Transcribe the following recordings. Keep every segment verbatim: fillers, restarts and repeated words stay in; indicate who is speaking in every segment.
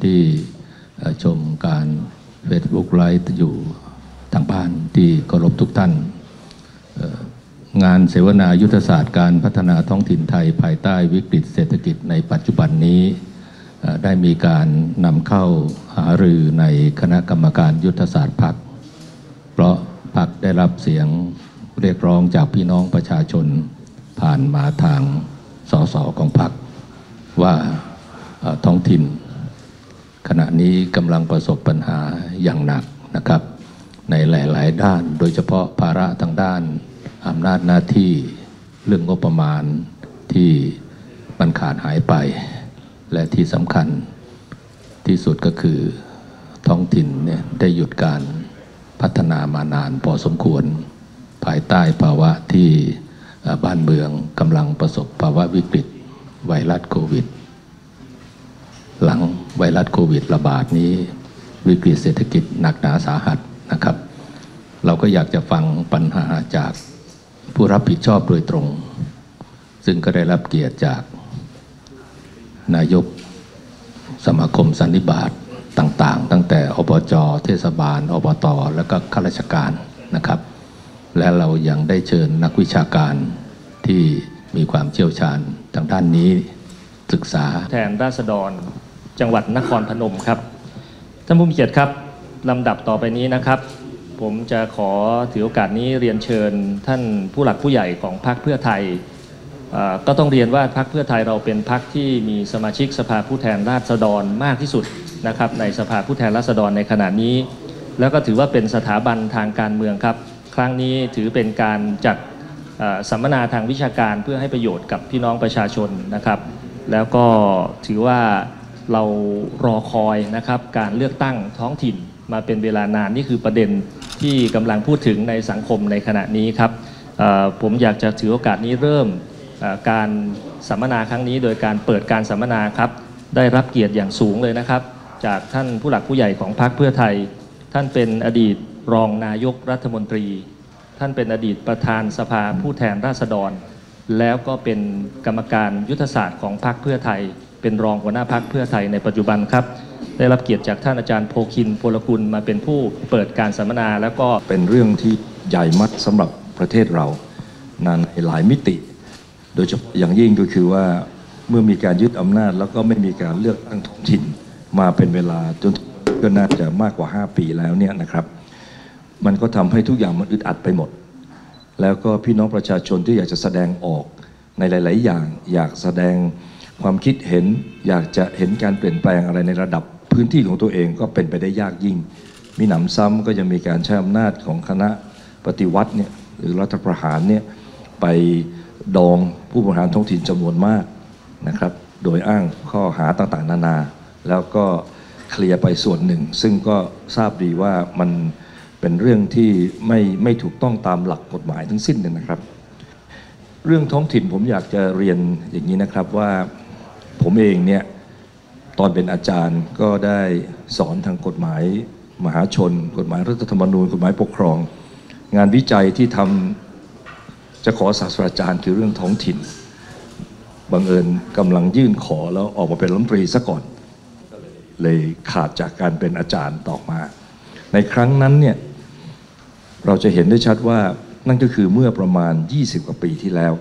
Speaker 1: ที่ชมการ Facebook ไลฟ์อยู่ทางบ้านที่เคารพทุกท่านงานเสวนายุทธศาสตร์การพัฒนาท้องถิ่นไทยภายใต้วิกฤตเศรษฐกิจในปัจจุบันนี้ได้มีการนำเข้าหารือในคณะกรรมการยุทธศาสตร์พรรคเพราะพรรคได้รับเสียงเรียกร้องจากพี่น้องประชาชนผ่านมาทางสสของพรรคว่าท้องถิ่นขณะนี้กำลังประสบปัญหาอย่างหนักนะครับในหลายๆด้านโดยเฉพาะภาระทางด้านอำนาจหน้าที่เรื่องงบประมาณที่มันขาดหายไปและที่สำคัญที่สุดก็คือท้องถิ่นเนี่ยได้หยุดการพัฒนามานานพอสมควรภายใต้ภาวะที่บ้านเมืองกำลังประสบภาวะวิกฤตไวรัสโควิดหลังไวรัสโควิดระบาดนี้วิกฤตเศรษฐกิจหนักหนาสาหัสนะครับเราก็อยากจะฟังปัญหาจากผู้รับผิดชอบโดยตรงซึ่งก็ได้รับเกียรติจากนายกสมาคมสันนิบาตต่างๆตั้งแต่อบจ.เทศบาลอบต.แล้วก็ข้าราชการนะครับและเรายังได้เชิญนักวิชาการที่มีความเชี่ยวชาญทางด้านนี้ศึกษา
Speaker 2: แทนราษฎรจังหวัดนครพนมครับท่านผู้มีเกียรติครับลำดับต่อไปนี้นะครับผมจะขอถือโอกาสนี้เรียนเชิญท่านผู้หลักผู้ใหญ่ของพรรคเพื่อไทยก็ต้องเรียนว่าพรรคเพื่อไทยเราเป็นพรรคที่มีสมาชิกสภาผู้แทนราษฎรมากที่สุดนะครับในสภาผู้แทนราษฎรในขณะนี้แล้วก็ถือว่าเป็นสถาบันทางการเมืองครับครั้งนี้ถือเป็นการจัดสัมมนาทางวิชาการเพื่อให้ประโยชน์กับพี่น้องประชาชนนะครับแล้วก็ถือว่าเรารอคอยนะครับการเลือกตั้งท้องถิ่นมาเป็นเวลานานนี่คือประเด็นที่กำลังพูดถึงในสังคมในขณะนี้ครับผมอยากจะถือโอกาสนี้เริ่มการสัมมนาครั้งนี้โดยการเปิดการสัมมนาครับได้รับเกียรติอย่างสูงเลยนะครับจากท่านผู้หลักผู้ใหญ่ของพรรคเพื่อไทยท่านเป็นอดีตรองนายกรัฐมนตรีท่านเป็นอดีตประธานสภาผู้แทนราษฎรแล้วก็เป็นกรรมการยุทธศาสตร์ของพรรคเพื่อไทยเป็นรองหัวหน้าพรรคเพื่อไทยในปัจจุบันครับได้รับเกียรติจากท่านอาจารย์โพคิน พลกุลมาเป็นผู้เปิดการสัมมนาแล้วก็
Speaker 3: เป็นเรื่องที่ใหญ่มากสำหรับประเทศเราในหลายมิติโดยเฉพาะอย่างยิ่งก็คือว่าเมื่อมีการยึดอำนาจแล้วก็ไม่มีการเลือกตั้งท้องถิ่นมาเป็นเวลาจนก็น่าจะมากกว่าห้าปีแล้วเนี่ยนะครับมันก็ทำให้ทุกอย่างมันอึดอัดไปหมดแล้วก็พี่น้องประชาชนที่อยากจะแสดงออกในหลายๆอย่างอยากแสดงความคิดเห็นอยากจะเห็นการเปลี่ยนแปลงอะไรในระดับพื้นที่ของตัวเองก็เป็นไปได้ยากยิ่งมีหนำซ้ำก็ยังมีการใช้อำนาจของคณะปฏิวัติเนี่ยหรือรัฐประหารเนี่ยไปดองผู้บริหารท้องถิ่นจำนวนมากนะครับโดยอ้างข้อหาต่างๆนานาแล้วก็เคลียร์ไปส่วนหนึ่งซึ่งก็ทราบดีว่ามันเป็นเรื่องที่ไม่ไม่ถูกต้องตามหลักกฎหมายทั้งสิ้นเลยนะครับเรื่องท้องถิ่นผมอยากจะเรียนอย่างนี้นะครับว่าผมเองเนี่ยตอนเป็นอาจารย์ก็ได้สอนทางกฎหมายมหาชนกฎหมายรัฐธรรมนูญกฎหมายปกครองงานวิจัยที่ทำจะขอศาสตราจารย์คือเรื่องท้องถิ่นบังเอิญกำลังยื่นขอแล้วออกมาเป็นรัฐมนตรีซะก่อนเลยขาดจากการเป็นอาจารย์ต่อมาในครั้งนั้นเนี่ยเราจะเห็นได้ชัดว่านั่นก็คือเมื่อประมาณยี่สิบกว่าปีที่แล้ว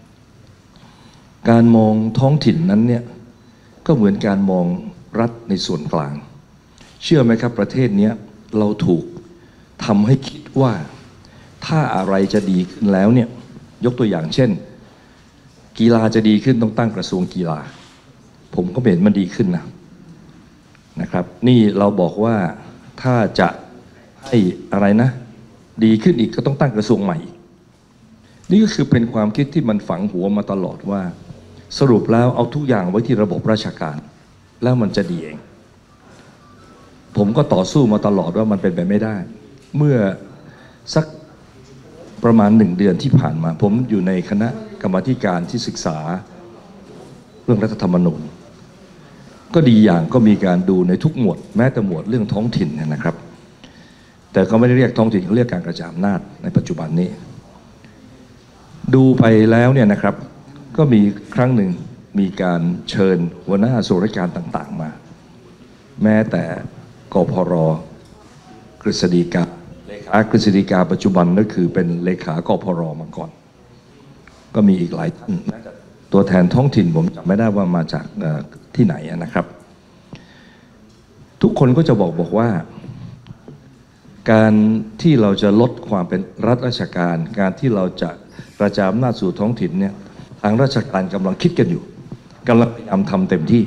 Speaker 3: การมองท้องถิ่นนั้นเนี่ยก็เหมือนการมองรัฐในส่วนกลางเชื่อไหมครับประเทศนี้เราถูกทำให้คิดว่าถ้าอะไรจะดีขึ้นแล้วเนี่ยยกตัวอย่างเช่นกีฬาจะดีขึ้นต้องตั้งกระทรวงกีฬาผมก็เห็นมันดีขึ้นนะนะครับนี่เราบอกว่าถ้าจะให้อะไรนะดีขึ้นอีกก็ต้องตั้งกระทรวงใหม่นี่ก็คือเป็นความคิดที่มันฝังหัวมาตลอดว่าสรุปแล้วเอาทุกอย่างไว้ที่ระบบราชการแล้วมันจะดีเองผมก็ต่อสู้มาตลอดว่ามันเป็นไปไม่ได้เมื่อสักประมาณหนึ่งเดือนที่ผ่านมาผมอยู่ในคณะกรรมาธิการที่ศึกษาเรื่องรัฐธรรมนูญก็ดีอย่างก็มีการดูในทุกหมวดแม้แต่หมวดเรื่องท้องถิ่นนะครับแต่เขาไม่ได้เรียกท้องถิ่นเขาเรียกการกระจายอำนาจในปัจจุบันนี้ดูไปแล้วเนี่ยนะครับก็มีครั้งหนึ่งมีการเชิญหัวหน้าส่วนราชการต่างๆมาแม้แต่กพรกฤษฎีกาเลขากฤษฎีกาปัจจุบันก็คือเป็นเลขากพรมาก่อนก็มีอีกหลายท่านตัวแทนท้องถิ่นผมจำไม่ได้ว่ามาจากที่ไหนนะครับทุกคนก็จะบอกบอกว่าการที่เราจะลดความเป็นรัฐราชการการที่เราจะกระจายอำนาจสู่ท้องถิ่นเนี่ยทางราชการกำลังคิดกันอยู่กำลังพยายามทำเต็มที่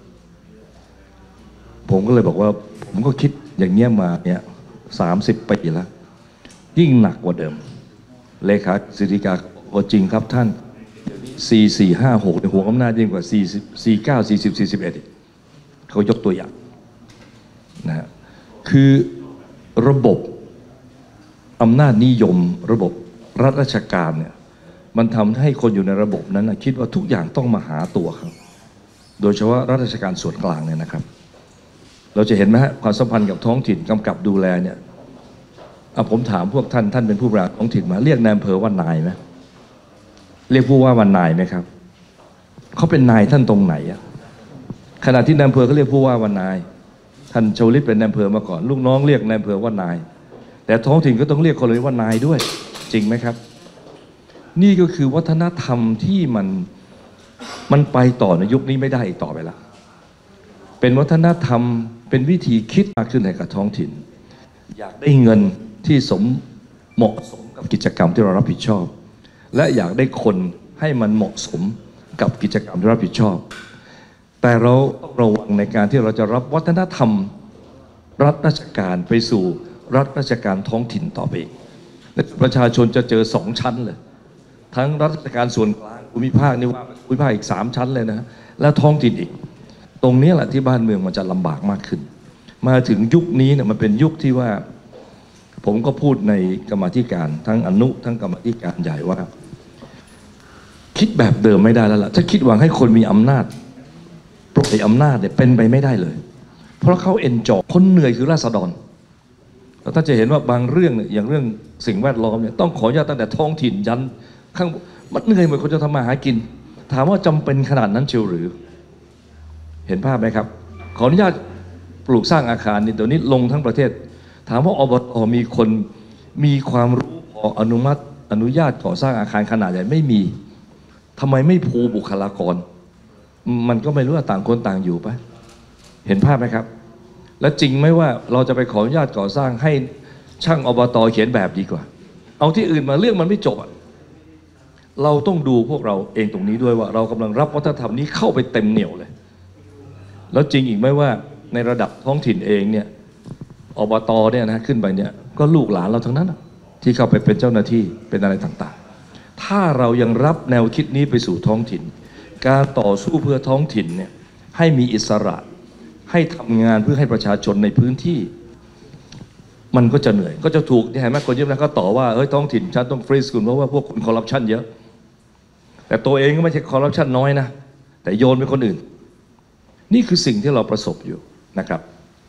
Speaker 3: ผมก็เลยบอกว่าผมก็คิดอย่างเงี้ยมาเนี่ยสามสิบปีแล้วยิ่งหนักกว่าเดิมเลขาสิทธิกาบอกจริงครับท่านสี่ สี่ ห้า หกในหัวอำนาจยิ่งกว่าสี่สิบ สี่เก้า สี่สิบ สี่สิบเอ็ดเขายกตัวอย่างนะฮะคือระบบอำนาจนิยมระบบรัฐราชการเนี่ยมันทำให้คนอยู่ในระบบนั้นนะคิดว่าทุกอย่างต้องมาหาตัวครับโดยเฉพาะรัฐราชการส่วนกลางเนี่ยนะครับเราจะเห็นไหมฮะความสัมพันธ์กับท้องถิ่นกำกับดูแลเนี่ยผมถามพวกท่านท่านเป็นผู้บริหารท้องถิ่นมาเรียกนายอำเภอว่านายไหมเรียกผู้ว่าว่านายไหมครับเขาเป็นนายท่านตรงไหนอะขณะที่นายอำเภอเขาเรียกผู้ว่าว่านายท่านชวลิตเป็นนายอำเภอมาก่อนลูกน้องเรียกนายอำเภอว่านายแต่ท้องถิ่นก็ต้องเรียกคนเลยว่านายด้วยจริงไหมครับนี่ก็คือวัฒนธรรมที่มันมันไปต่อในยุคนี้ไม่ได้อีกต่อไปแล้วเป็นวัฒนธรรมเป็นวิธีคิดมากขึ้นในกับท้องถิ่นอยากได้เงินที่สมเหมาะสมกับกิจกรรมที่เรารับผิดชอบและอยากได้คนให้มันเหมาะสมกับกิจกรรมที่รับผิดชอบแต่เราต้องระวังในการที่เราจะรับวัฒนธรรมรัฐราชการไปสู่รัฐราชการท้องถิ่นต่อไปและประชาชนจะเจอสองชั้นเลยทั้งรัฐราชการส่วนกลางภูมิภาคนี่ว่าภูมิภาคอีกสามชั้นเลยนะและท้องถิ่นอีกตรงนี้แหละที่บ้านเมืองมันจะลำบากมากขึ้นมาถึงยุคนี้เนี่ยมันเป็นยุคที่ว่าผมก็พูดในกรรมาธิการทั้งอนุทั้งกรรมาธิการใหญ่ว่าคิดแบบเดิมไม่ได้แล้วล่ะถ้าคิดหวังให้คนมีอำนาจปล่อยอำนาจเนี่ยเป็นไปไม่ได้เลยเพราะเขาเอ็นจอยคนเหนื่อยคือราษฎรแล้วถ้าจะเห็นว่าบางเรื่องเนี่ยอย่างเรื่องสิ่งแวดล้อมเนี่ยต้องขออนุญาตตั้งแต่ท้องถิ่นยันข้างมันเหนื่อยเหมือนคนจะทำมาหากินถามว่าจำเป็นขนาดนั้นเชียวหรือเห็นภาพไหมครับขออนุญาตปลูกสร้างอาคารนี่เดี๋ยวนี้ลงทั้งประเทศถามว่าอบต.มีคนมีความรู้พออนุมัติอนุญาตก่อสร้างอาคารขนาดใหญ่ไม่มีทำไมไม่พูบุคลากรมันก็ไม่รู้ว่าต่างคนต่างอยู่ปะเห็นภาพไหมครับและจริงไหมว่าเราจะไปขออนุญาตก่อสร้างให้ช่างอบต.เขียนแบบดีกว่าเอาที่อื่นมาเรื่องมันไม่จบอ่ะเราต้องดูพวกเราเองตรงนี้ด้วยว่าเรากำลังรับวัฒนธรรมนี้เข้าไปเต็มเหนี่ยวเลยแล้วจริงอีกไหมว่าในระดับท้องถิ่นเองเนี่ยอบต.เนี่ยนะขึ้นไปเนี่ยก็ลูกหลานเราทั้งนั้นที่เข้าไปเป็นเจ้าหน้าที่เป็นอะไรต่างๆถ้าเรายังรับแนวคิดนี้ไปสู่ท้องถิ่นการต่อสู้เพื่อท้องถิ่นเนี่ยให้มีอิสระให้ทำงานเพื่อให้ประชาชนในพื้นที่มันก็จะเหนื่อยก็จะถูกที่เห็นไหมคนยิ่งนั้นก็ต่อว่าเฮ้ยท้องถิ่นฉันต้องฟรีสคุณเพราะว่าพวกคุณคอร์รัปชันเยอะแต่ตัวเองก็ไม่ใช่คอร์รัปชันน้อยนะแต่โยนไปคนอื่นนี่คือสิ่งที่เราประสบอยู่นะครับ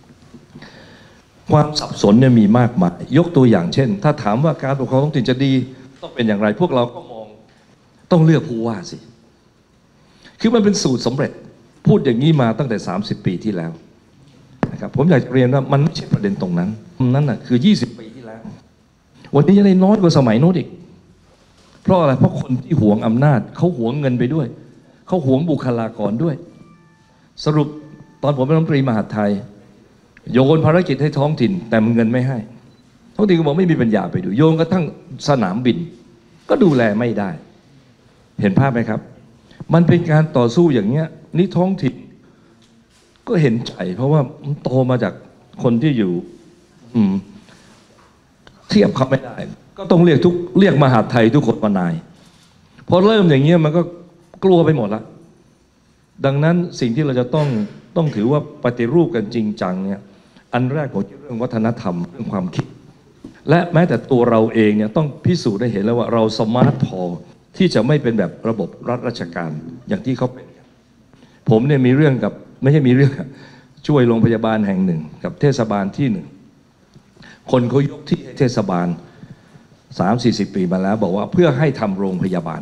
Speaker 3: ความสับสนเนี่ยมีมากมายยกตัวอย่างเช่นถ้าถามว่าการปกครองท้องถิ่นจะดีต้องเป็นอย่างไรพวกเราก็มองต้องเลือกผู้ว่าสิคือมันเป็นสูตรสำเร็จพูดอย่างนี้มาตั้งแต่สามสิบปีที่แล้วนะครับผมอยากจะเรียนว่ามันไม่ใช่ประเด็นตรงนั้นนั้นน่ะคือยี่สิบปีที่แล้ววันนี้ยังได้น้อยกว่าสมัยโน้นอีกเพราะอะไรเพราะคนที่หวงอำนาจเขาหวงเงินไปด้วยเขาหวงบุคลากรด้วยสรุปตอนผมเป็นรัฐมนตรีมหาดไทยโยนภารกิจให้ท้องถิ่นแต่เงินไม่ให้ท้องถิ่นก็บอกไม่มีปัญญาไปดูโยนกระทั่งสนามบินก็ดูแลไม่ได้เห็นภาพไหมครับมันเป็นการต่อสู้อย่างเงี้ยนี่ท้องถิ่นก็เห็นใจเพราะว่าโตมาจากคนที่อยู่อืมเทียบเขาไม่ได้ก็ต้องเรียกทุกเรียกมหาดไทยทุกคนว่านายพอเริ่มอย่างเงี้ยมันก็กลัวไปหมดละดังนั้นสิ่งที่เราจะต้องต้องถือว่าปฏิรูปกันจริงจังเนี่ยอันแรกผมคิดเรื่องวัฒนธรรมเรื่องความคิดและแม้แต่ตัวเราเองเนี่ยต้องพิสูจน์ได้เห็นแล้วว่าเราสมาร์ทพอที่จะไม่เป็นแบบระบบรัฐราชการอย่างที่เขาเป็นผมเนี่ยมีเรื่องกับไม่ใช่มีเรื่องช่วยโรงพยาบาลแห่งหนึ่งกับเทศบาลที่หนึ่งคนเขายกที่เทศบาลสามสี่สิบปีมาแล้วบอกว่าเพื่อให้ทำโรงพยาบาล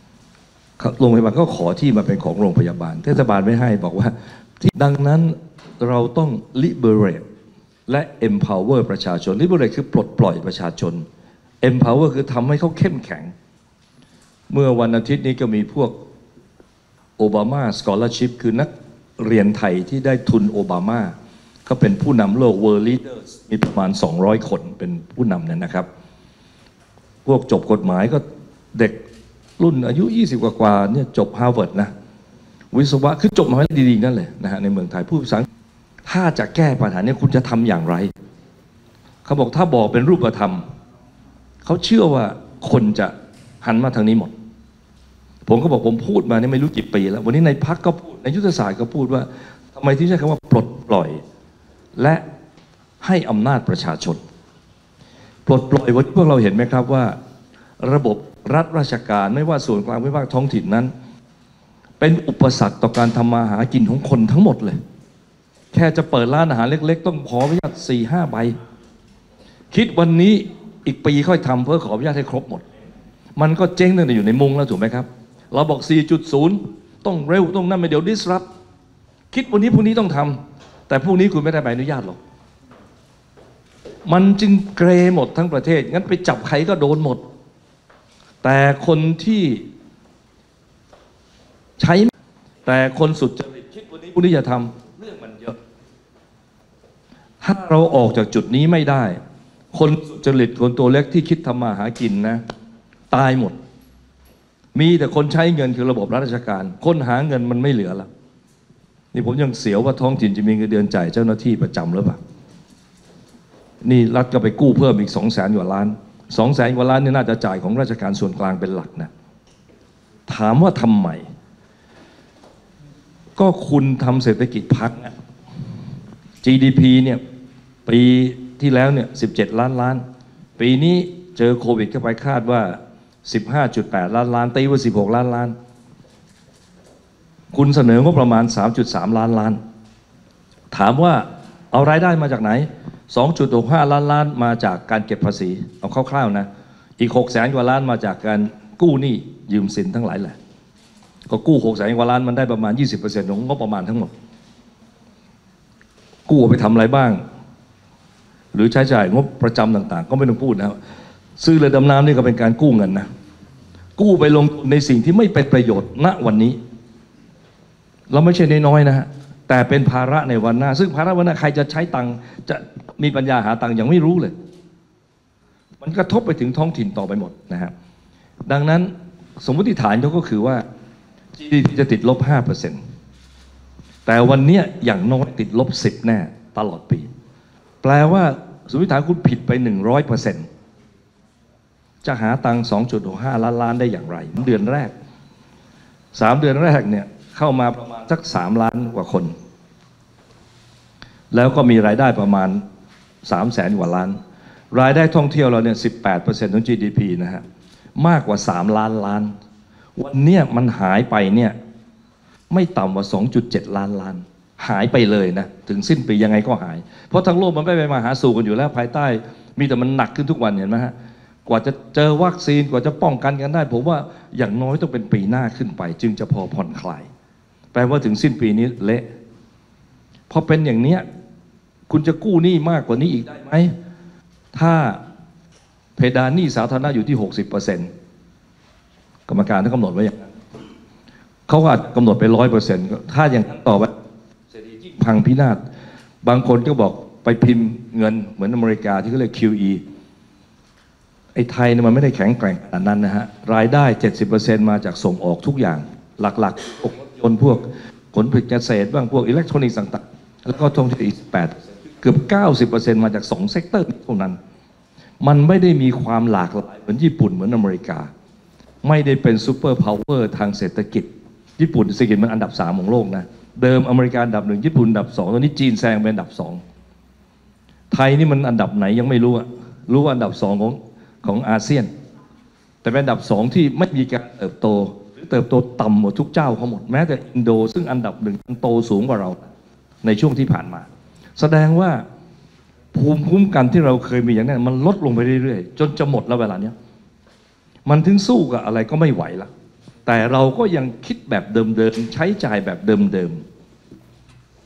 Speaker 3: โรงพยาบาลก็ขอที่มาเป็นของโรงพยาบาลเทศบาลไม่ให้บอกว่าที่ดังนั้นเราต้อง liberate และ empower ประชาชน liberate คือปลดปล่อยประชาชน empower คือทำให้เขาเข้มแข็งเมื่อวันอาทิตย์นี้ก็มีพวกโอบามา scholarship คือนักเรียนไทยที่ได้ทุนโอบามาก็เป็นผู้นำโลก world leaders มีประมาณสองร้อยคนเป็นผู้นำเนี่ยนะครับพวกจบกฎหมายก็เด็กรุ่นอายุยี่สิบกว่าๆเนี่ยจบฮาร์วาร์ดนะวิศวะคือจบมาให้ดีๆนั่นเลยนะฮะในเมืองไทยผู้ภาษาถ้าจะแก้ปัญหานี้คุณจะทำอย่างไรเขาบอกถ้าบอกเป็นรูปธรรมเขาเชื่อว่าคนจะหันมาทางนี้หมดผมก็บอกผมพูดมานี่ไม่รู้กี่ปีแล้ววันนี้ในพรรคก็พูดในยุทธศาสตร์ก็พูดว่าทำไมที่ใช้คำว่าปลดปล่อยและให้อำนาจประชาชนปลดปล่อยวันนี้พวกเราเห็นไหมครับว่าระบบรัฐราชการไม่ว่าส่วนกลางไม่ว่าท้องถิ่นนั้นเป็นอุปสรรคต่อการทำมาหากินของคนทั้งหมดเลยแค่จะเปิดร้านอาหารเล็กๆต้องขออนุญาตสี่ห้าใบคิดวันนี้อีกปีค่อยทำเพื่อขออนุญาตให้ครบหมดมันก็เจ๊งตั้งแต่อยู่ในมุงแล้วถูกไหมครับเราบอก สี่จุดศูนย์ ต้องเร็วต้องนั่นไม่เดี๋ยว disrupt คิดวันนี้พรุ่งนี้ต้องทำแต่พรุ่งนี้คุณไม่ได้ใบอนุญาตหรอกมันจึงเกรหมดทั้งประเทศงั้นไปจับใครก็โดนหมดแต่คนที่ใช้แต่คนสุจริตคิดวันนี้พรุ่งนี้จะทำเรื่องมันเยอะถ้าเราออกจากจุดนี้ไม่ได้คนสุจริตคนตัวเล็กที่คิดทำมาหากินนะตายหมดมีแต่คนใช้เงินคือระบบรัฐราชการคนหาเงินมันไม่เหลือแล้วนี่ผมยังเสียวว่าท้องถิ่นจะมีเงินเดือนจ่ายเจ้าหน้าที่ประจำหรือเปล่านี่รัฐก็ไปกู้เพิ่มอีกสองแสนกว่าล้านสองแสนกว่าล้านนี่น่าจะจ่ายของราชการส่วนกลางเป็นหลักนะถามว่าทำไมก็คุณทำเศรษฐกิจพรรค จี ดี พี เนี่ยปีที่แล้วเนี่ยสิบเจ็ดล้านล้านปีนี้เจอโควิดเข้าไปคาดว่า สิบห้าจุดแปดล้านล้านตีว่าสิบหกล้านล้านคุณเสนองบประมาณ สามจุดสามล้านล้านถามว่าเอารายได้มาจากไหน สองจุดหกห้าล้านล้านมาจากการเก็บภาษีเอาคร่าวๆนะอีกหกแสนกว่าล้านมาจากการกู้หนี้ยืมสินทั้งหลายแหละก็กู้หกแสนกว่าล้านมันได้ประมาณ ยี่สิบเปอร์เซ็นต์ ของงบประมาณทั้งหมดกู้ไปทำอะไรบ้างหรือใช้จ่ายงบประจำต่างๆก็ไม่ต้องพูดนะซื้อเรือดำน้ำนี่ก็เป็นการกู้เงินนะกู้ไปลงในสิ่งที่ไม่เป็นประโยชน์ณวันนี้เราไม่ใช่น้อยๆนะฮะแต่เป็นภาระในวันหน้าซึ่งภาระวันหน้าใครจะใช้ตังค์จะมีปัญญาหาตังค์ยังไม่รู้เลยมันกระทบไปถึงท้องถิ่นต่อไปหมดนะฮะดังนั้นสมมติฐานเขาก็คือว่า จี ดี พี จะติดลบ ห้าเปอร์เซ็นต์ แต่วันนี้อย่างน้อยติดลบสิบแน่ตลอดปีแปลว่าสมมติฐานคุณผิดไป หนึ่งร้อยเปอร์เซ็นต์ จะหาตังค์ สองจุดหกห้าล้านล้านได้อย่างไรเดือนแรกสามเดือนแรกเนี่ยเข้ามาประมาณสักสามล้านกว่าคนแล้วก็มีรายได้ประมาณสามแสนกว่าล้านรายได้ท่องเที่ยวเราเนี่ย สิบแปดเปอร์เซ็นต์ ของ จี ดี พี นะฮะมากกว่าสามล้านล้านวันเนี้ยมันหายไปเนี่ยไม่ต่ำกว่า สองจุดเจ็ดล้านล้านหายไปเลยนะถึงสิ้นปียังไงก็หายเพราะทั้งโลกมันไม่ไปมาหาสู่กันอยู่แล้วภายใต้มีแต่มันหนักขึ้นทุกวันเห็นไหมฮะกว่าจะเจอวัคซีนกว่าจะป้องกันกันได้ผมว่าอย่างน้อยต้องเป็นปีหน้าขึ้นไปจึงจะพอผ่อนคลายแปลว่าถึงสิ้นปีนี้เละพอเป็นอย่างเนี้ยคุณจะกู้หนี้มากกว่านี้อีกได้ไหมถ้าเพดานหนี้สาธารณะอยู่ที่ หกสิบเปอร์เซ็นต์ กรรมการเขากำหนดไว้อย่างนั้นเขาอาจกำหนดไป ร้อยเปอร์เซ็นต์ ถ้าอย่างนั้นต่อไปเศรษฐกิจพังพินาศบางคนก็บอกไปพิมพ์เงินเหมือนอเมริกาที่เขาเรียก คิว อี ไอ้ไทยเนี่ยมันไม่ได้แข็งแกร่งขนาดนั้นนะฮะรายได้ เจ็ดสิบเปอร์เซ็นต์ มาจากส่งออกทุกอย่างหลักๆพวกรถยนต์พวกผลผลิตเกษตรบ้างพวกอิเล็กทรอนิกส์ต่างๆแล้วก็ท่องเที่ยวอีกแปดเกือบ เก้าสิบเปอร์เซ็นต์ มาจากสองเซกเตอร์เท่านั้นมันไม่ได้มีความหลากหลายเหมือนญี่ปุ่นเหมือนอเมริกาไม่ได้เป็นซูเปอร์พาวเวอร์ทางเศรษฐกิจญี่ปุ่นเศรษฐกิจมันอันดับสามของโลกนะเดิมอเมริกาอันดับหนึ่งญี่ปุ่นอันดับสองตอนนี้จีนแซงเป็นอันดับสองไทยนี่มันอันดับไหนยังไม่รู้อะรู้ว่าอันดับสองของของอาเซียนแต่เป็นอันดับสองที่ไม่มีการเติบโตหรือเติบโตต่ำกว่าทุกเจ้าเขาหมดแม้แต่อินโดซึ่งอันดับหนึ่งโตสูงกว่าเราในช่วงที่ผ่านมาแสดงว่าภูมิคุ้มกันที่เราเคยมีอย่างนั้นมันลดลงไปเรื่อยๆจนจะหมดแล้วเวลาเนี้ยมันถึงสู้กับอะไรก็ไม่ไหวละแต่เราก็ยังคิดแบบเดิมๆใช้จ่ายแบบเดิมๆ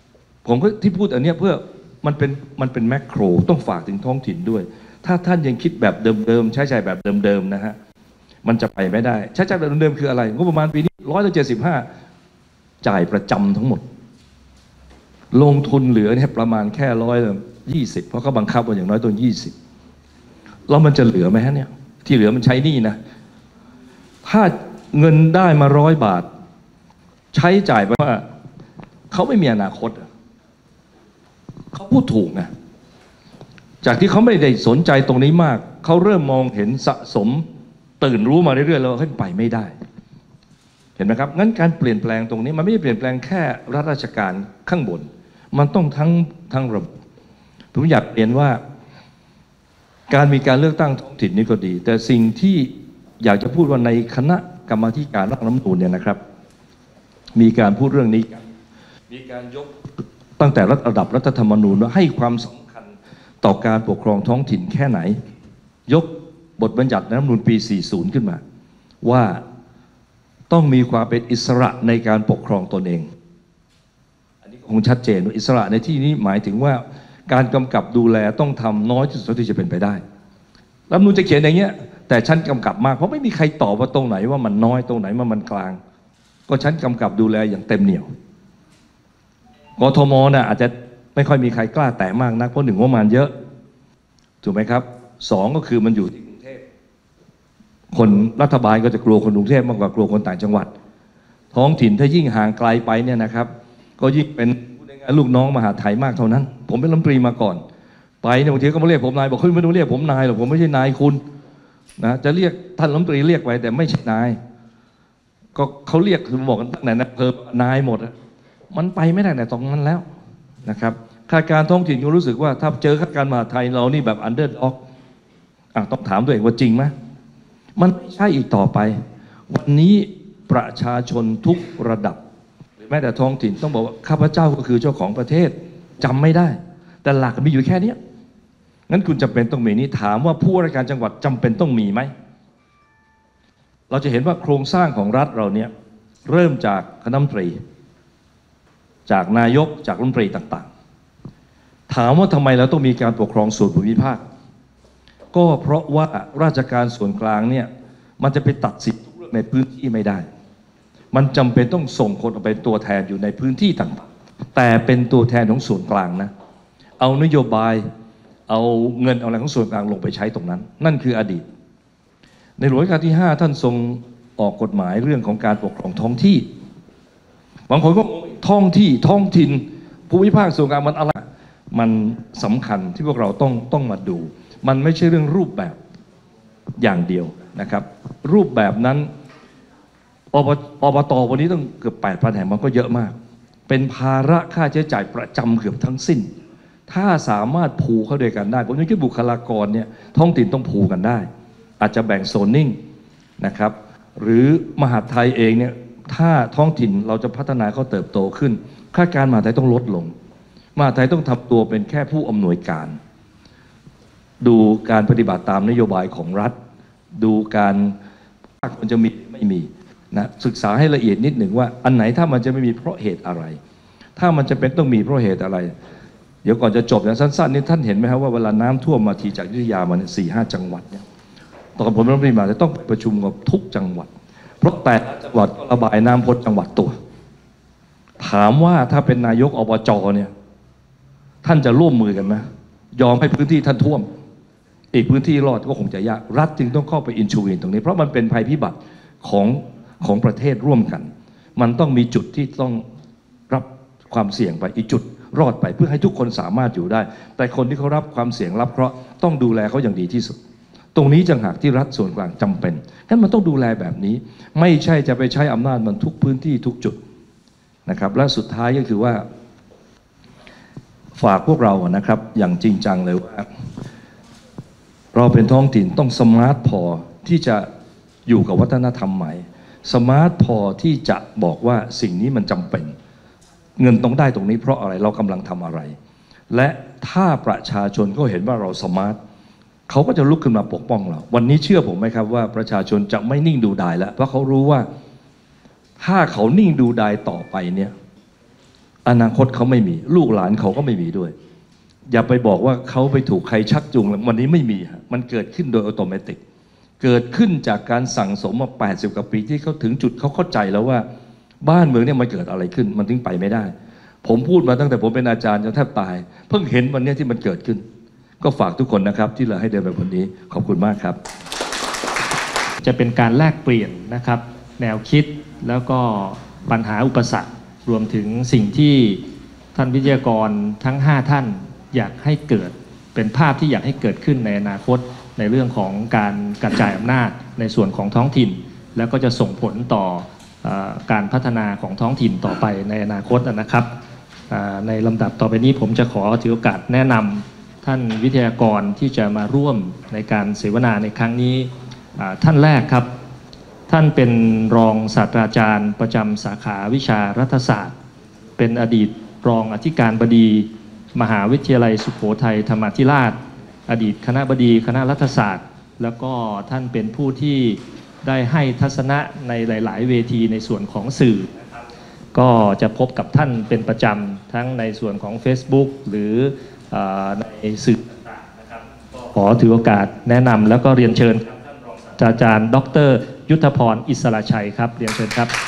Speaker 3: ผมก็ที่พูดอันเนี้ยเพื่อมันเป็นมันเป็นแมกโครต้องฝากถึงท้องถิ่นด้วยถ้าท่านยังคิดแบบเดิมๆใช้จ่ายแบบเดิมๆนะฮะมันจะไปไม่ได้ใช้จ่ายแบบเดิมๆคืออะไรงบประมาณปีนี้ร้อยละเจ็ดสิบห้าจ่ายประจำทั้งหมดลงทุนเหลือเนี่ยประมาณแค่ร้อยละยี่สิบเพราะเขาบังคับว่าอย่างน้อยต้องยี่สิบแล้วมันจะเหลือไหมฮะเนี่ยที่เหลือมันใช้หนี้นะถ้าเงินได้มาร้อยบาทใช้จ่ายไปว่าเขาไม่มีอนาคตเขาพูดถูกนะจากที่เขาไม่ได้สนใจตรงนี้มากเขาเริ่มมองเห็นสะสมตื่นรู้มาเรื่อยๆแล้วขึ้นไปไม่ได้เห็นไหมครับงั้นการเปลี่ยนแปลงตรงนี้มันไม่ได้เปลี่ยนแปลงแค่รัฐราชการข้างบนมันต้องทั้งทั้งระบบผมอยากเรียนว่าการมีการเลือกตั้งท้องถิ่นนี่ก็ดีแต่สิ่งที่อยากจะพูดว่าในคณะกรรมาธิการร่างรัฐธรรมนูญเนี่ยนะครับมีการพูดเรื่องนี้กันมีการยกตั้งแต่ระดับรัฐธรรมนูญว่าให้ความสำคัญต่อการปกครองท้องถิ่นแค่ไหนยกบทบัญญัติรัฐธรรมนูญปีสี่สิบขึ้นมาว่าต้องมีความเป็นอิสระในการปกครองตนเองอันนี้คงชัดเจนว่าอิสระในที่นี้หมายถึงว่าการกำกับดูแลต้องทำน้อยที่สุดที่จะเป็นไปได้รัฐธรรมนูญจะเขียนอย่างเงี้ยแต่ฉันกำกับมากเพราะไม่มีใครตอบว่าตรงไหนว่ามันน้อยตรงไหนว่ามันกลางก็ฉันกำกับดูแลอย่างเต็มเหนี่ยวกทมน่ะอาจจะไม่ค่อยมีใครกล้าแตะมากนักเพราะหนึ่งว่ามันเยอะถูกไหมครับสองก็คือมันอยู่ที่กรุงเทพคนรัฐบาลก็จะกลัวคนกรุงเทพมากกว่ากลัวคนต่างจังหวัดท้องถิ่นถ้ายิ่งห่างไกลไปเนี่ยนะครับก็ยิ่งเป็นลูกน้องมหาไทยมากเท่านั้นผมเป็นรัฐมนตรีมาก่อนไปเนี่ยบางทีก็มาเรียกผมนายบอกเฮ้ยไม่ต้องเรียกผมนายหรอกผมไม่ใช่นายคุณนะจะเรียกท่านรัฐมนตรีเรียกไว้แต่ไม่ใช่นายก็เขาเรียกคือบอกกันตั้งแต่นะเพิ่มนายหมดมันไปไม่ได้แต่ตรงนั้นแล้วนะครับข้าราชการท้องถิ่นก็รู้สึกว่าถ้าเจอข้าราชการมหาไทยเรานี่แบบอันเดอร์ด็อกอ่ะต้องถามตัวเองว่าจริงไหมมันไม่ใช่อีกต่อไปวันนี้ประชาชนทุกระดับแม้แต่ท้องถิ่นต้องบอกว่าข้าพเจ้าก็คือเจ้าของประเทศจำไม่ได้แต่หลักมีอยู่แค่นี้งั้นคุณจำเป็นต้องมีนี้ถามว่าผู้ว่าราชการจังหวัดจำเป็นต้องมีไหมเราจะเห็นว่าโครงสร้างของรัฐเราเนี่ยเริ่มจากคณะรัฐมนตรีจากนายกจากรัฐมนตรีต่างๆถามว่าทำไมเราต้องมีการปกครองส่วนภูมิภาคก็เพราะว่าราชการส่วนกลางเนี่ยมันจะไปตัดสิทธิ์ในพื้นที่ไม่ได้มันจำเป็นต้องส่งคนออกไปตัวแทนอยู่ในพื้นที่ต่างๆแต่เป็นตัวแทนของส่วนกลางนะเอานโยบายเอาเงินเอาอะไรของส่วนกลางลงไปใช้ตรงนั้นนั่นคืออดีตในหลวงรัชกาลที่ห้าท่านทรงออกกฎหมายเรื่องของการปกครองท้องที่บางคนก็ท้องที่ท้องถิ่นภูมิภาคส่วนกลางมันอะไรมันสำคัญที่พวกเราต้องต้องมาดูมันไม่ใช่เรื่องรูปแบบอย่างเดียวนะครับรูปแบบนั้นอบอบตวันนี้ต้องเกือบแปดพันแห่งมันก็เยอะมากเป็นภาระค่าใช้จ่ายประจำเกือบทั้งสิ้นถ้าสามารถผูกเข้าด้วยกันได้ผมคิดบุคลากรเนี่ยท้องถิ่นต้องผูกกันได้อาจจะแบ่งโซนนิ่งนะครับหรือมหาดไทยเองเนี่ยถ้าท้องถิ่นเราจะพัฒนาเขาเติบโตขึ้นค่าการมหาดไทยต้องลดลงมหาดไทยต้องทำตัวเป็นแค่ผู้อำนวยการดูการปฏิบัติตามนโยบายของรัฐดูการภาคมันจะมีไม่มีนะศึกษาให้ละเอียดนิดหนึ่งว่าอันไหนถ้ามันจะไม่มีเพราะเหตุอะไรถ้ามันจะเป็นต้องมีเพราะเหตุอะไรเดี๋ยวก่อนจะจบอย่างสั้นๆนี่ท่านเห็นไหมครับว่าเวลาน้ำท่วมมาทีจากอยุธยามาสี่ห้าจังหวัดเนี่ยตอนผมเป็นรัฐมนตรีมาจะต้องประชุมกับทุกจังหวัดเพราะแต่ละจังหวัดก็ระบายน้ำพ้นจังหวัดตัวถามว่าถ้าเป็นนายกอบจเนี่ยท่านจะร่วมมือกันไหมยอมให้พื้นที่ท่านท่วมอีกพื้นที่รอดก็คงจะยากรัฐจึงต้องเข้าไปอินชูวินตรงนี้เพราะมันเป็นภัยพิบัติของของประเทศร่วมกันมันต้องมีจุดที่ต้องรับความเสี่ยงไปอีกจุดรอดไปเพื่อให้ทุกคนสามารถอยู่ได้แต่คนที่เขารับความเสี่ยงรับเคราะห์ต้องดูแลเขาอย่างดีที่สุดตรงนี้จังหากที่รัฐส่วนกลางจำเป็นงั้นมันต้องดูแลแบบนี้ไม่ใช่จะไปใช้อำนาจมันทุกพื้นที่ทุกจุดนะครับและสุดท้ายก็คือว่าฝากพวกเรานะครับอย่างจริงจังเลยว่าเราเป็นท้องถิ่นต้องสมาร์ทพอที่จะอยู่กับวัฒนธรรมใหม่สมาร์ทพอที่จะบอกว่าสิ่งนี้มันจำเป็นเงินต้องได้ตรงนี้เพราะอะไรเรากำลังทำอะไรและถ้าประชาชนก็เห็นว่าเราสมาร์ทเขาก็จะลุกขึ้นมาปกป้องเราวันนี้เชื่อผมไหมครับว่าประชาชนจะไม่นิ่งดูดายแล้วเพราะเขารู้ว่าถ้าเขานิ่งดูดายต่อไปเนี่ยอนาคตเขาไม่มีลูกหลานเขาก็ไม่มีด้วยอย่าไปบอกว่าเขาไปถูกใครชักจูงวันนี้ไม่มีฮะมันเกิดขึ้นโดยอัตโนมัติเกิดขึ้นจากการสั่งสมมาแปดสิบกว่าปีที่เขาถึงจุดเขาเข้าใจแล้วว่าบ้านเมืองเนี่ยมันเกิดอะไรขึ้นมันถึงไปไม่ได้ผมพูดมาตั้งแต่ผมเป็นอาจารย์จนแทบตายเพิ่งเห็นวันนี้ที่มันเกิดขึ้นก็ฝากทุกคนนะครับที่เราให้เดินไปวันนี้ขอบคุณมากครับ
Speaker 2: จะเป็นการแลกเปลี่ยนนะครับแนวคิดแล้วก็ปัญหาอุปสรรครวมถึงสิ่งที่ท่านวิทยากรทั้งห้าท่านอยากให้เกิดเป็นภาพที่อยากให้เกิดขึ้นในอนาคตในเรื่องของการกระจายอำนาจในส่วนของท้องถิ่นแล้วก็จะส่งผลต่อการพัฒนาของท้องถิ่นต่อไปในอนาคตนะครับในลำดับต่อไปนี้ผมจะขอถือโอกาสแนะนำท่านวิทยากรที่จะมาร่วมในการเสวนาในครั้งนี้ท่านแรกครับท่านเป็นรองศาสตราจารย์ประจำสาขาวิชารัฐศาสตร์เป็นอดีตรองอธิการบดีมหาวิทยาลัยสุโขทัยธรรมาธิราชอดีตคณบดีคณะรัฐศาสตร์แล้วก็ท่านเป็นผู้ที่ได้ให้ทัศนะในหลายๆเวทีในส่วนของสื่อก็จะพบกับท่านเป็นประจำทั้งในส่วนของ Facebook หรือในสื่อต่างๆนะครับขอถือโอกาสแนะนำแล้วก็เรียนเชิญท่านรองศาสตราจารย์ดร.ยุทธพรอิสระชัยครับเรียนเชิญครับ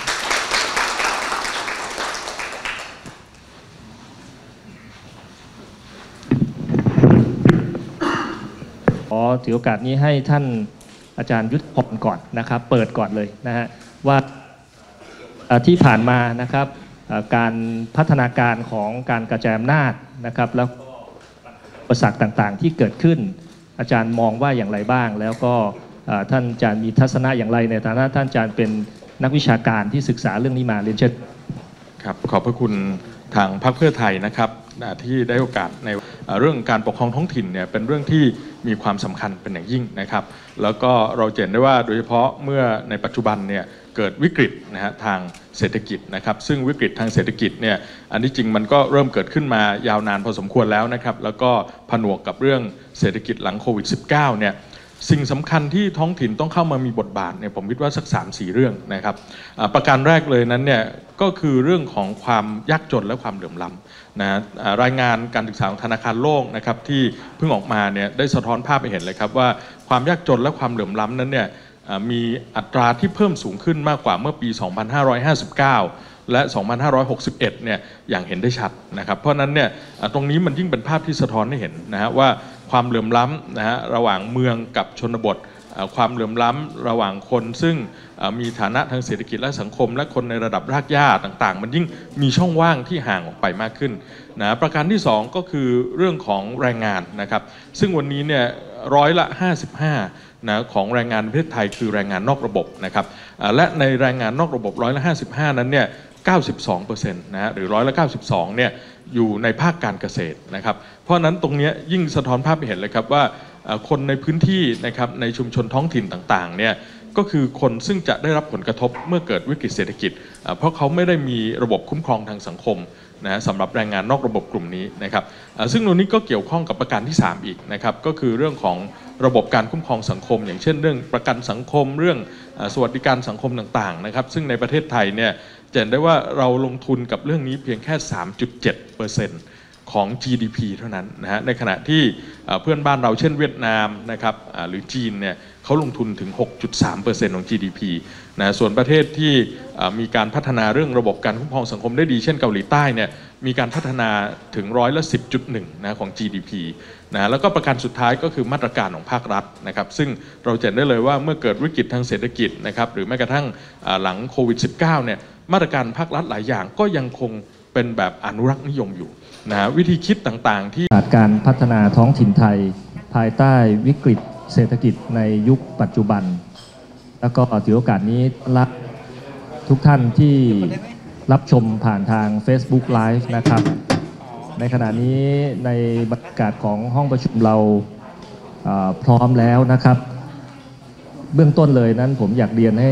Speaker 2: ขอถือโอกาสนี้ให้ท่านอาจารย์ยุทธพรก่อนนะครับเปิดก่อนเลยนะฮะว่าที่ผ่านมานะครับการพัฒนาการของการกระจายอำนาจนะครับแล้วก็อุปสรรคต่างๆที่เกิดขึ้นอาจารย์มองว่าอย่างไรบ้างแล้วก็ท่านอาจารย์มีทัศนะอย่างไรในฐานะท่านอาจารย์เป็นนักวิชาการที่ศึกษาเรื่องนี้มาเรียนเชิญ
Speaker 4: ครับขอบพระคุณทางพรรคเพื่อไทยนะครับที่ได้โอกาสในเรื่องการปกครองท้องถิ่นเนี่ยเป็นเรื่องที่มีความสำคัญเป็นอย่างยิ่งนะครับแล้วก็เราเห็นได้ว่าโดยเฉพาะเมื่อในปัจจุบันเนี่ยเกิดวิกฤตนะฮะทางเศรษฐกิจนะครับซึ่งวิกฤตทางเศรษฐกิจเนี่ยอันที่จริงมันก็เริ่มเกิดขึ้นมายาวนานพอสมควรแล้วนะครับแล้วก็ผนวกกับเรื่องเศรษฐกิจหลังโควิด สิบเก้า เนี่ยสิ่งสำคัญที่ท้องถิ่นต้องเข้ามามีบทบาทเนี่ยผมคิดว่าสัก สามสี่ เรื่องนะครับประการแรกเลยนั้นเนี่ยก็คือเรื่องของความยากจนและความเหลื่อมล้ำนะรายงานการศึกษาของธนาคารโลกนะครับที่เพิ่งออกมาเนี่ยได้สะท้อนภาพไปเห็นเลยครับว่าความยากจนและความเหลื่อมล้ำนั้นเนี่ยมีอัตราที่เพิ่มสูงขึ้นมากกว่าเมื่อปี สองพันห้าร้อยห้าสิบเก้า และ สองพันห้าร้อยหกสิบเอ็ด เนี่ยอย่างเห็นได้ชัดนะครับเพราะนั้นเนี่ยตรงนี้มันยิ่งเป็นภาพที่สะท้อนให้เห็นนะฮะว่าความเหลื่อมล้ำนะฮะระหว่างเมืองกับชนบทความเหลื่อมล้ำระหว่างคนซึ่งมีฐานะทางเศรษฐกิจและสังคมและคนในระดับรากหญ้าต่างๆมันยิ่งมีช่องว่างที่ห่างออกไปมากขึ้นนะประการที่สองก็คือเรื่องของแรงงานนะครับซึ่งวันนี้เนี่ยร้อยละห้าสิบห้านะของแรงงานประเทศไทยคือแรงงานนอกระบบนะครับและในแรงงานนอกระบบร้อยละห้าสิบห้านั้นเนี่ยเก้าสิบสองเปอร์เซ็นต์นะฮะหรือร้อยละเก้าสิบสองเนี่ยอยู่ในภาคการเกษตรนะครับเพราะนั้นตรงนี้ยิ่งสะท้อนภาพให้เห็นเลยครับว่าคนในพื้นที่นะครับในชุมชนท้องถิ่นต่างๆเนี่ยก็คือคนซึ่งจะได้รับผลกระทบเมื่อเกิดวิกฤตเศรษฐกิจเพราะเขาไม่ได้มีระบบคุ้มครองทางสังคมนะสำหรับแรงงานนอกระบบกลุ่มนี้นะครับซึ่งตรงนี้ก็เกี่ยวข้องกับประการที่สามอีกนะครับก็คือเรื่องของระบบการคุ้มครองสังคมอย่างเช่นเรื่องประกันสังคมเรื่องสวัสดิการสังคมต่างๆนะครับซึ่งในประเทศไทยเนี่ยจะเห็นได้ว่าเราลงทุนกับเรื่องนี้เพียงแค่ สามจุดเจ็ดเปอร์เซ็นต์ ของ จี ดี พี เท่านั้นนะฮะในขณะที่เพื่อนบ้านเราเช่นเวียดนามนะครับหรือจีนเนี่ยเขาลงทุนถึง หกจุดสามเปอร์เซ็นต์ ของ จี ดี พี นะส่วนประเทศที่มีการพัฒนาเรื่องระบบการคุ้มครองสังคมได้ดีเช่นเกาหลีใต้เนี่ยมีการพัฒนาถึงร้อยละ สิบจุดหนึ่ง นะของ จี ดี พี นะแล้วก็ประการสุดท้ายก็คือมาตรการของภาครัฐนะครับซึ่งเราเห็นได้เลยว่าเมื่อเกิดวิกฤตทางเศรษฐกิจนะครับหรือแม้กระทั่งหลังโควิด สิบเก้า เนี่ยมาตรการภาครัฐหลายอย่างก็ยังคงเป็นแบบอนุรักษ์นิยมอยู่นะวิธีคิดต่างๆที่
Speaker 2: การพัฒนาท้องถิ่นไทยภายใต้วิกฤตเศรษฐกิจในยุคปัจจุบันแล้วก็ถือโอกาสนี้รับทุกท่านที่รับชมผ่านทาง Facebook Live นะครับในขณะนี้ในบรรยากาศของห้องประชุมเราพร้อมแล้วนะครับเบื้องต้นเลยนั้นผมอยากเรียนให้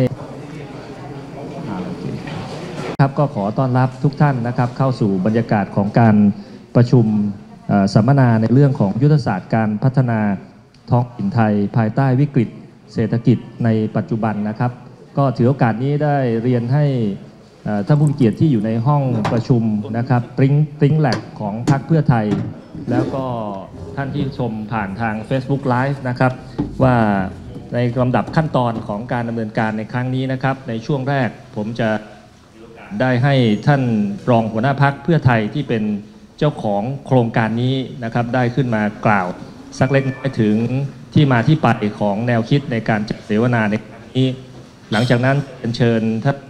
Speaker 2: ครับก็ขอต้อนรับทุกท่านนะครับเข้าสู่บรรยากาศของการประชุมสัมมนาในเรื่องของยุทธศาสตร์การพัฒนาท้องถิ่นไทยภายใต้วิกฤตเศรษฐกิจในปัจจุบันนะครับก็ถือโอกาสนี้ได้เรียนให้เอ่อท่านผู้มีเกียรติที่อยู่ในห้องประชุมนะครับปริ้งปริ้งแลกของพรรคเพื่อไทย แล้วก็ท่านที่ชมผ่านทาง Facebook Live นะครับว่าในลำดับขั้นตอนของการดำเนินการในครั้งนี้นะครับในช่วงแรกผมจะได้ให้ท่านรองหัวหน้าพรรคเพื่อไทยที่เป็นเจ้าของโครงการนี้นะครับได้ขึ้นมากล่าวสักเล็กน้อยถึงที่มาที่ไปของแนวคิดในการจัดเสวนาในครั้งนี้หลังจากนั้นเชิญท่าน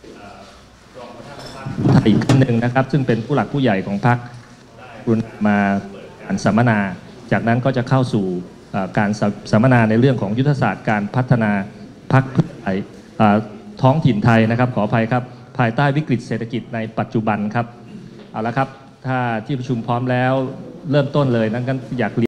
Speaker 2: อีกท่านหนึ่งนะครับซึ่งเป็นผู้หลักผู้ใหญ่ของพรรคมาการสัมมนาจากนั้นก็จะเข้าสู่การสัมมนาในเรื่องของยุทธศาสตร์การพัฒนาพรรคเพื่อไทยท้องถิ่นไทยนะครับขออภัยครับภายใต้วิกฤตเศรษฐกิจในปัจจุบันครับเอาละครับถ้าที่ประชุมพร้อมแล้วเริ่มต้นเลยนั้นก็อยาก